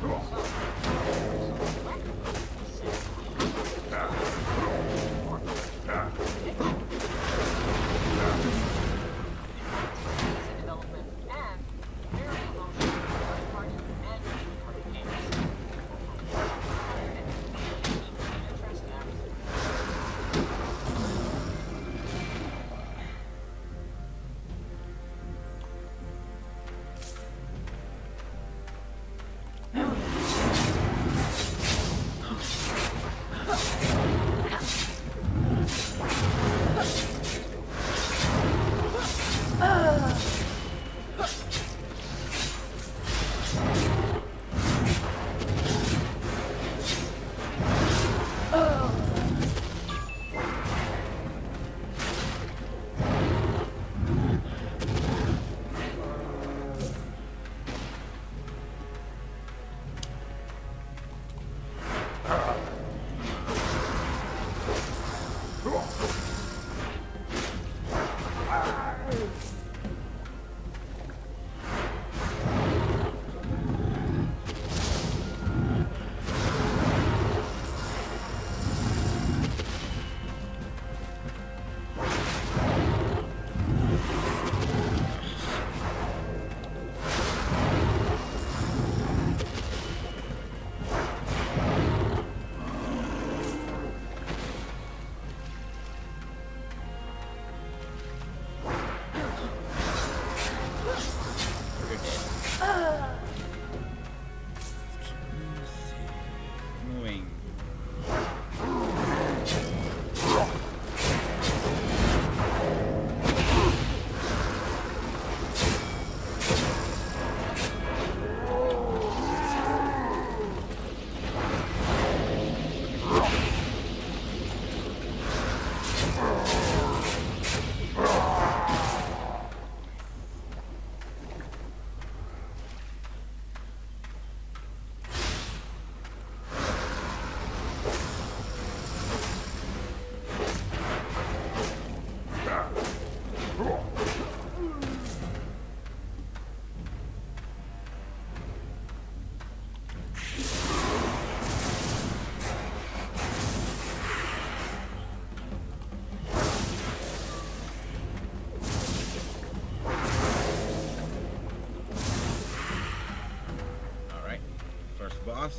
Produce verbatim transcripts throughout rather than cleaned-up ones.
boss.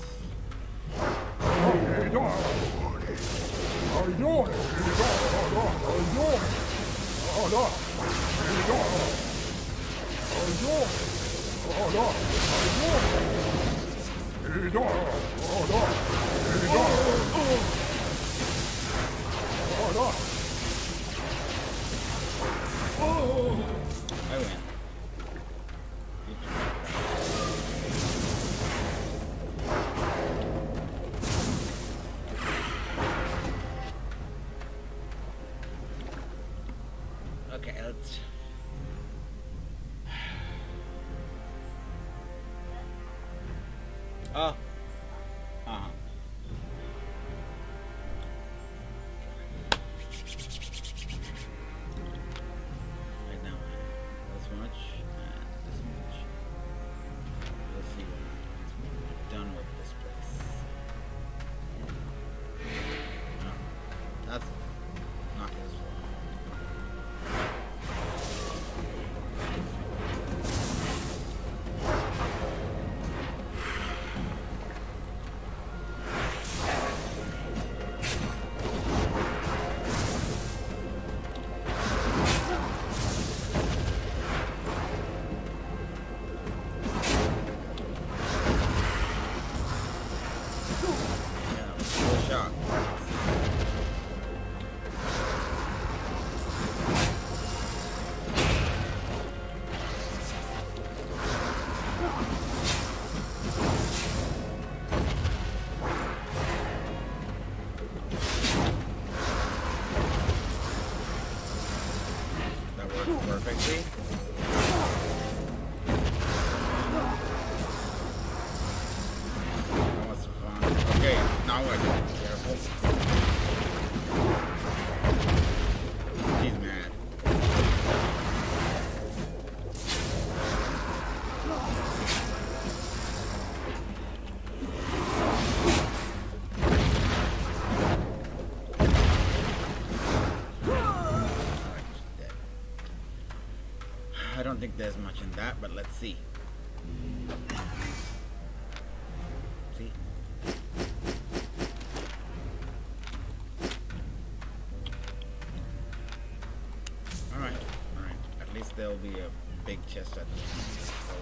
I win. Okay, let's... Oh. Uh-huh. Right now, this much, and this much. Let's see when we're done with this place. No, that's not useful. Perfectly. That was fun. Okay, now I gotta be careful. He's mad. think there's much in that, but let's see. See? Alright, alright. At least there'll be a big chest at the end.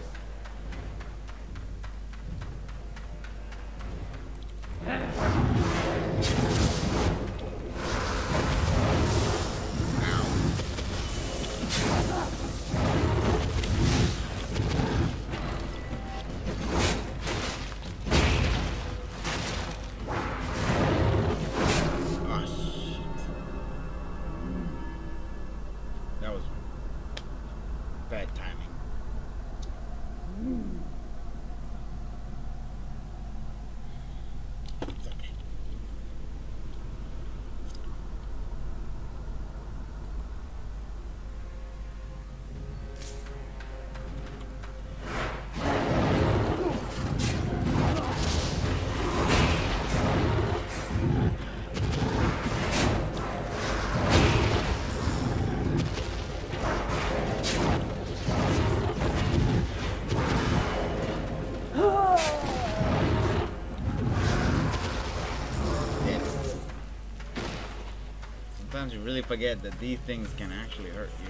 Sometimes you really forget that these things can actually hurt you.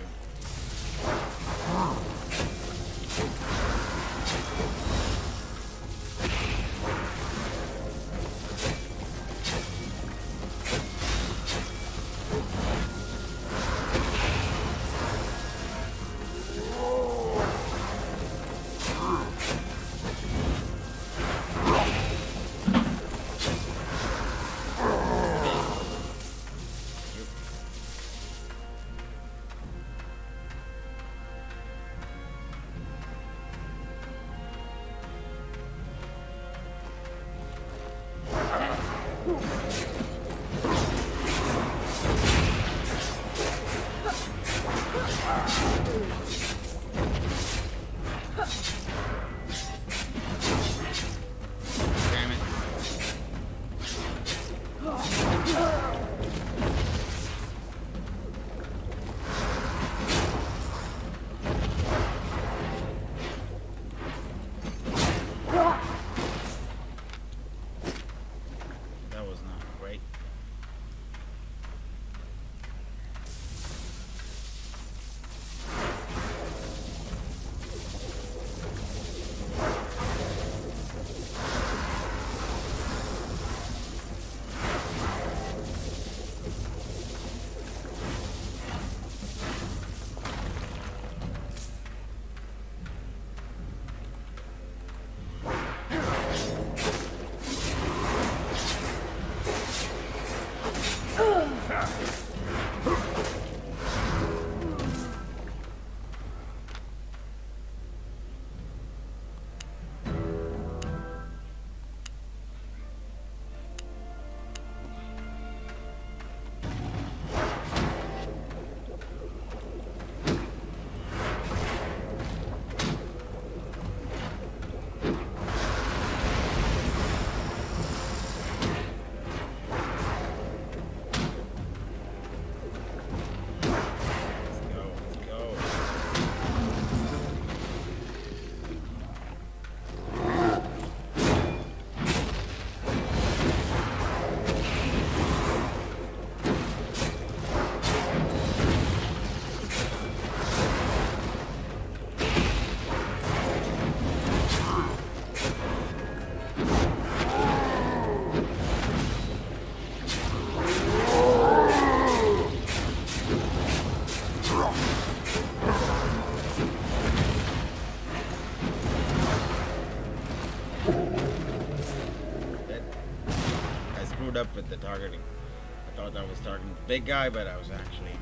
Up with the targeting. I thought I was targeting the big guy, but I was actually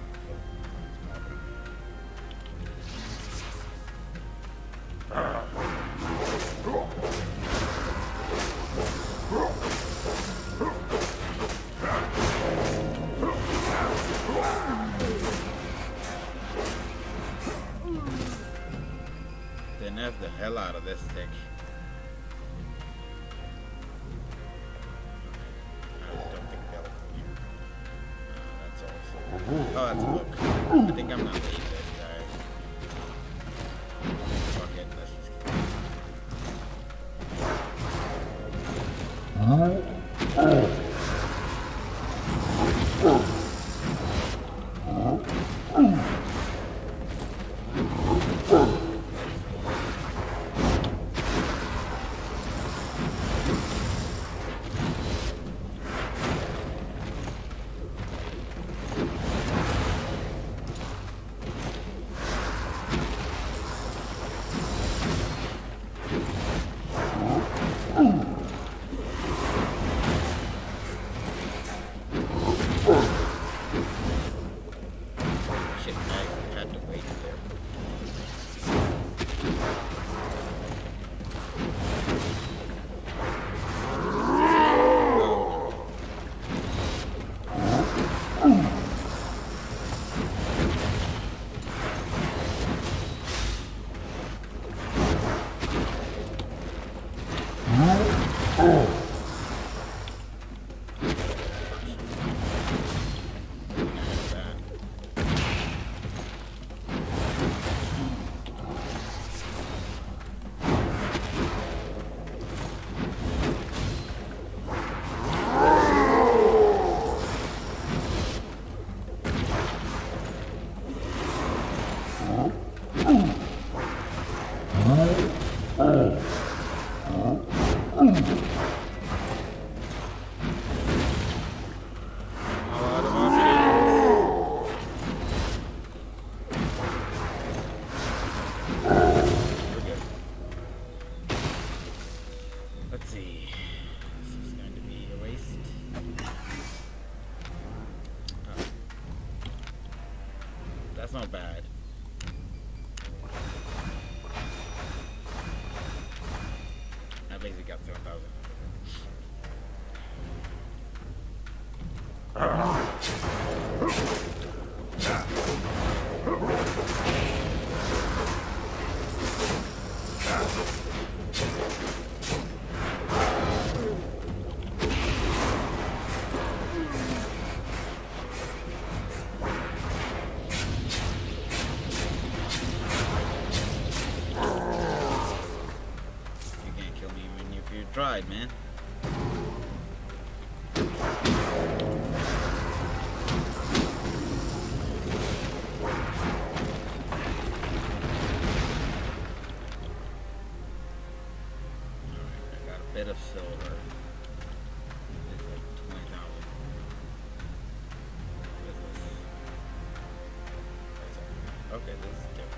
they nerfed the hell out of this stick. Oh, that's a book. I think I'm not leaving this guy. That's not bad. At least we got seven thousand. Tried, man. I got a bit of silver. It's like twenty thousand. What is this? Okay, this is different.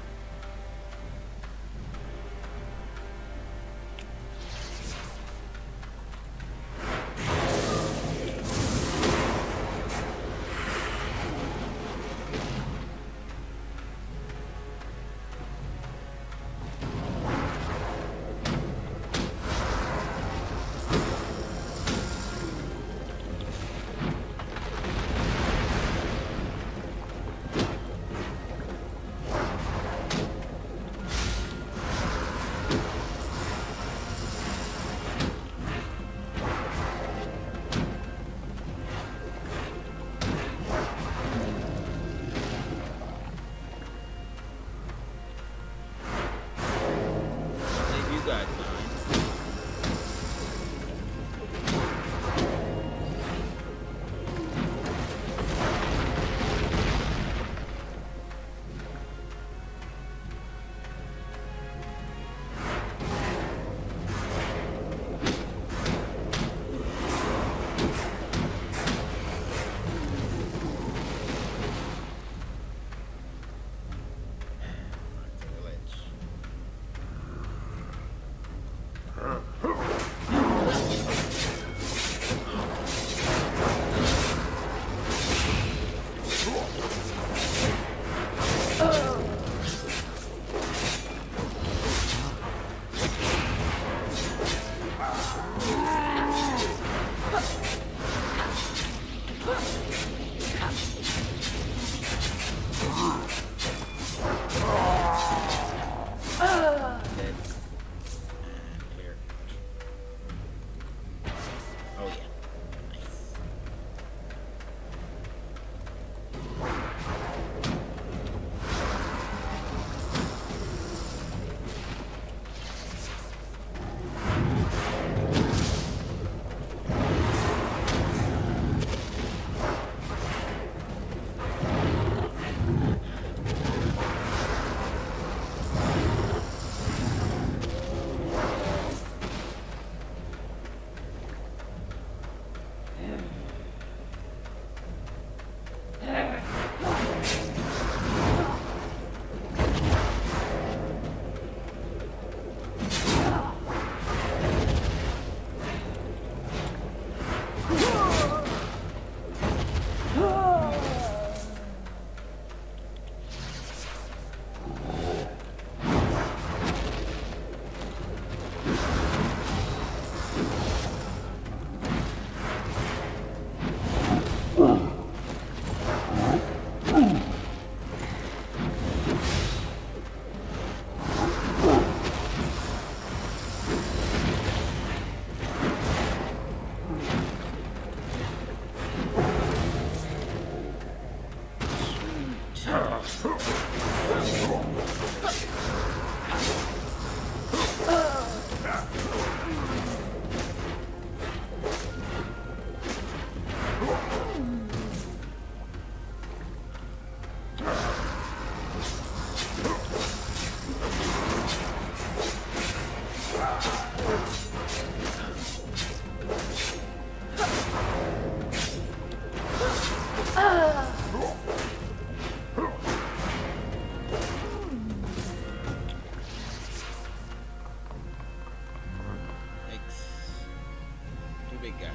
big guys.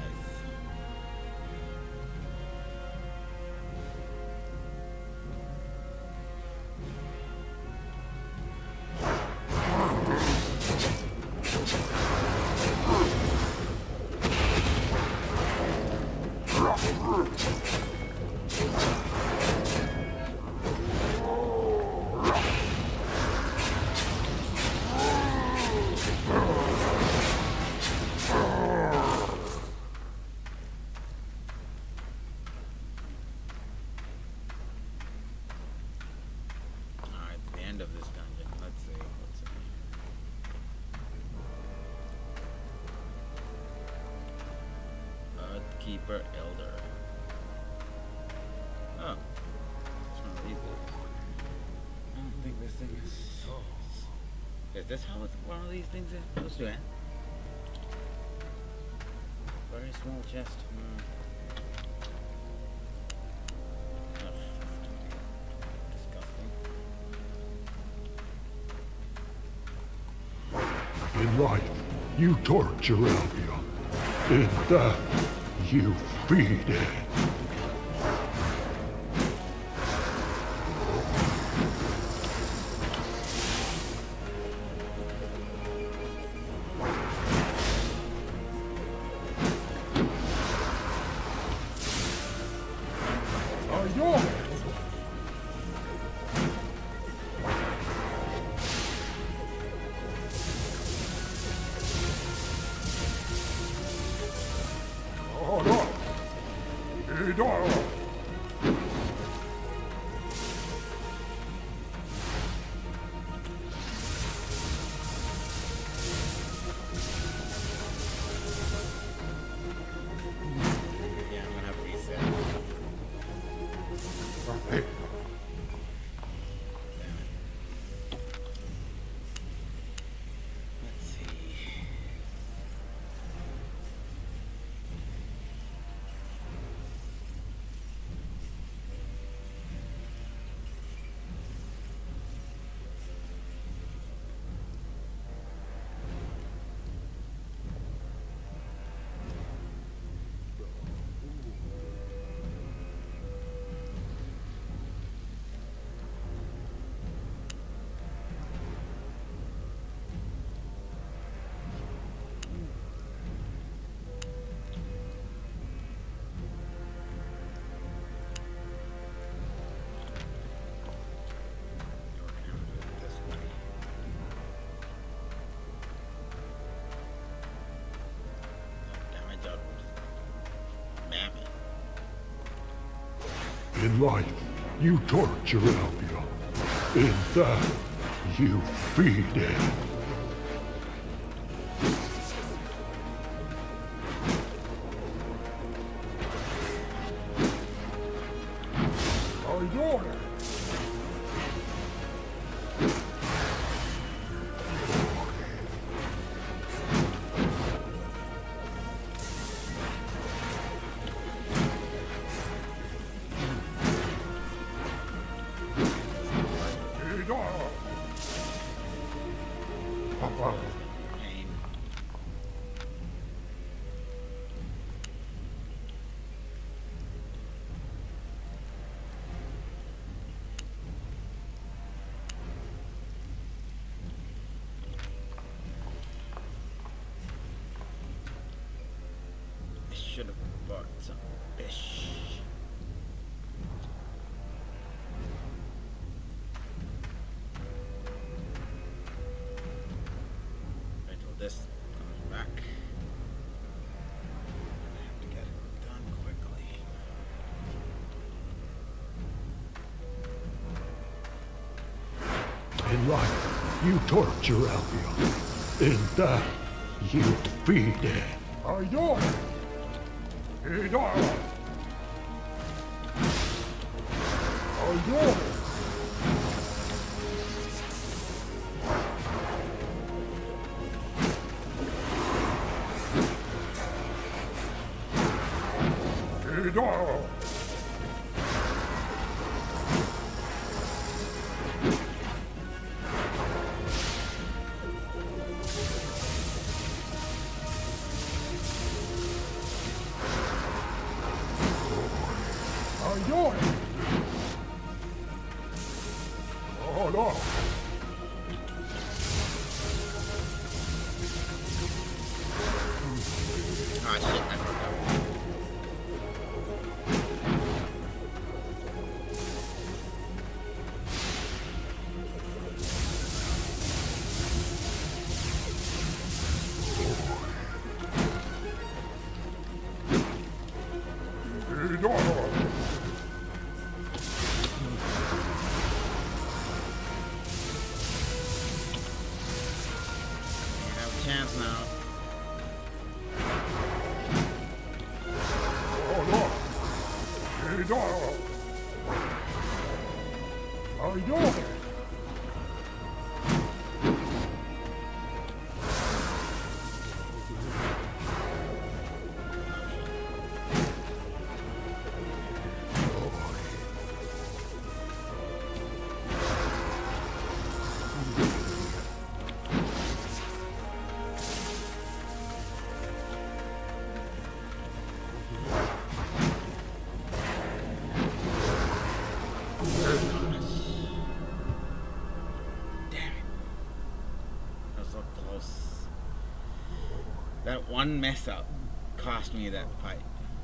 Of this dungeon. Let's see. What's it? Earthkeeper Elder. Oh. It's one of these things. I don't think this thing is. Is this how it's, one of these things is supposed to end? Very small chest. Hmm. In life, you torture Albion. In death, you feed it. Are yours? In life, you torture Albion. In death, you feed it. Are yours? Should have bought some fish. Wait till this comes back. I have to get it done quickly. In life, you torture Albion. In death, you feed it. Are yours? It are. Are yours? It are. Ayun! Oh, no! Ah, shit, I fucked up. Chance now. Oh no! Hey, no! I know! That one mess up cost me that fight.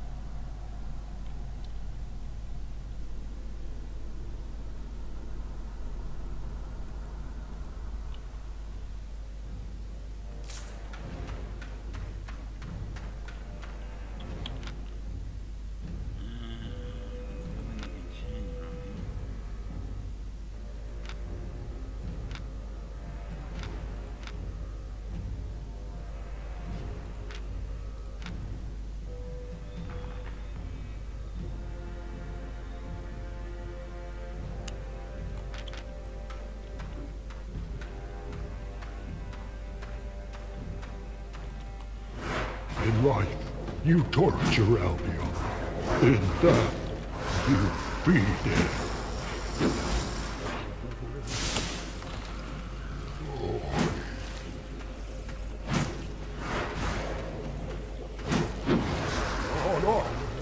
In life, you torture Albion. In death, you feed it. Oh no!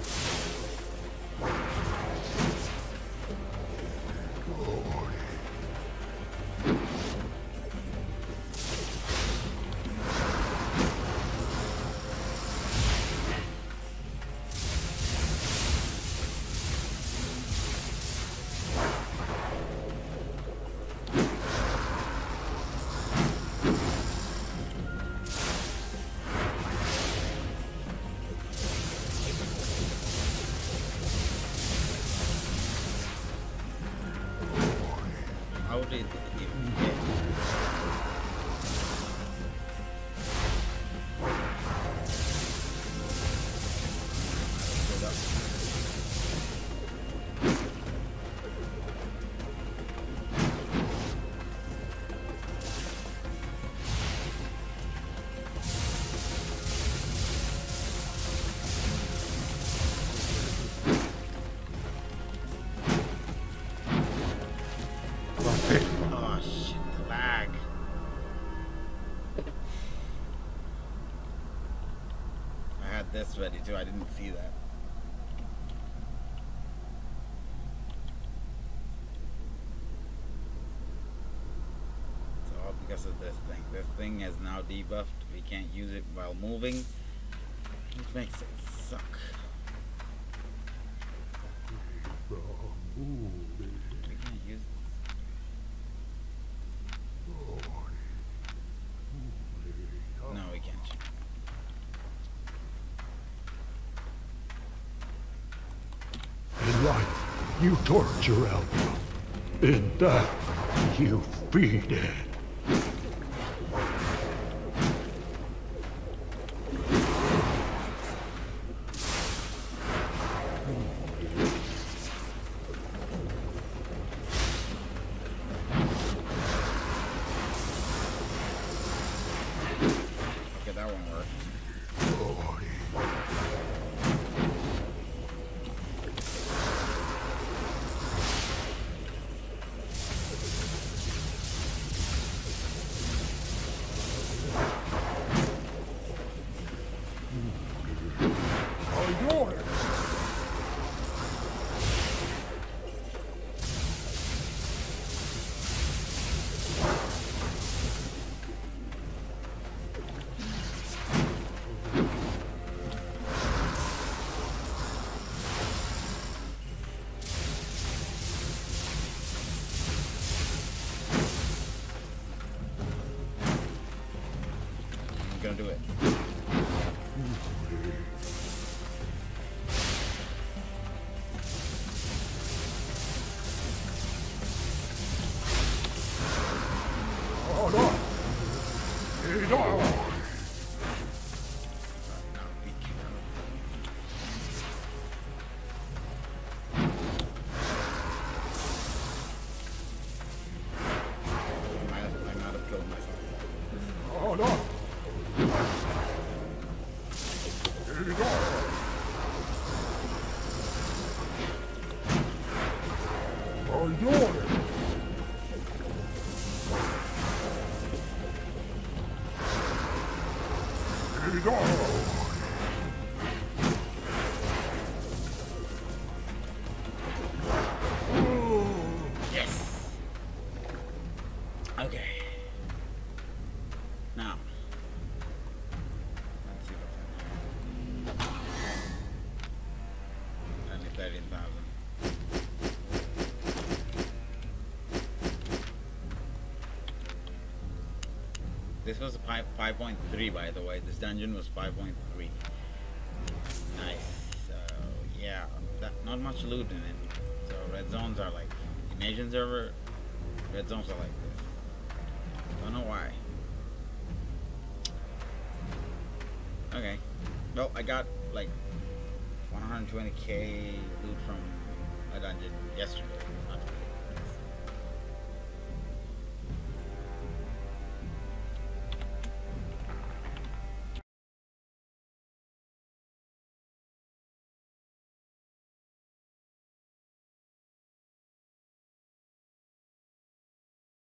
How did it even get? Oh shit, the lag. I had this ready too, I didn't see that. It's all because of this thing. This thing is now debuffed. We can't use it while moving, which makes it suck. We can't use it. No, we can't. In life, you torture Albion. In death, you feed it. Okay, that one worked. do it. Hold on. Hey, no. Hold on. Here you go. How you doing? Here you go. Yes. Okay. Now, let's see what's in here. Only thirteen thousand. This was five five point three, by the way. This dungeon was five point three. Nice. So yeah, that, not much loot in it. So red zones are like in Asian server. Red zones are like this. Don't know why. Okay. Well, I got like one hundred twenty K loot from a dungeon yesterday. Not